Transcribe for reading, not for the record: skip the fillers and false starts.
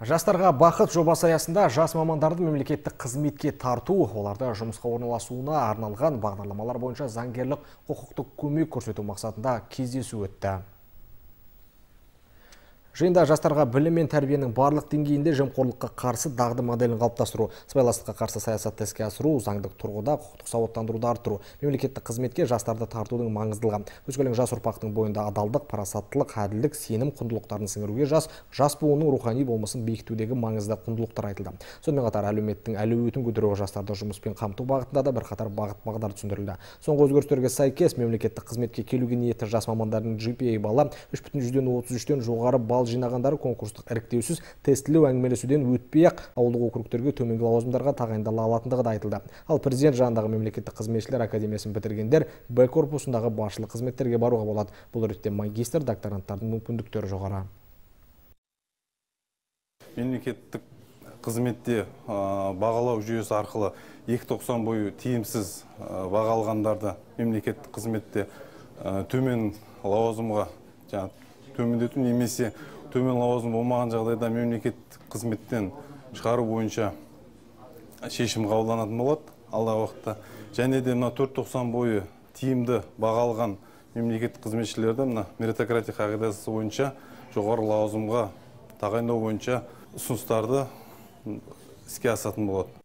Жастарға бақыт жобасы аясында жас мамандарды мемлекеттік қызметке тарту, оларды жұмысқа орналасуына арналған бағдарламалар бойынша заңгерлік құқықтық көмек көрсету мақсатында кездесу өтті. Жиында жастарға білім мен тәрбиенің барлық деңгейінде жемқорлыққа қарсы дағды моделін қалыптастыру, сыбайластыққа қарсы саясатты іске асыру, заңдық тұрғыда құқықтық сауаттандыруды арттыру, мемлекеттік қызметке жастарды тартудың маңыздылығы, өскелең жас ұрпақтың бойында адалдық, парасаттылық, әділдік, сенім құндылықтарын сіңіруге жас буынның рухани болмысын бекітудегі маңызды құндылықтар айтылды. Сонымен қатар әлеуметтің әлеуетін көтеруге жастарды жұмыспен қамту бағытында да бірқатар бағдар түсіндірілді. Соңғы өзгерістерге сәйкес мемлекеттік қызметке келуге ниетті жас мамандардың GPA балы 3,33-тен жоғары балл жинағандары конкурстық іріктеусіз тестілеу әңгімелесуден өтпей-ақ ауылдық округтерге төменгі лауазымдарға тағайындала алатындығы да айтылды. Ал президент жанындағы мемлекеттік қызметшілер академиясын бітіргендер Б корпусындағы басшылық қызметтерге баруға болады. Бұл ретте магистр, докторанттардың мүмкіндіктері жоғары. Мемлекеттік қызметте бағалау жүйесі арқылы 290 бойы тиімсіз баға алғандарды мемлекеттік қызметте төмен лауазымға төмендету немесе төмен лауазым болмаған жағдайда мемлекеттік қызметтен шығару бойынша шешім қабылданатын болады алдағы уақытта. Және де мына 490 бойы тиімді баға алған мемлекеттік қызметшілерді мына меритократия қағидасы бойынша жоғары лауазымға тағайындау бойынша ұсыныстарды іске асатын болады.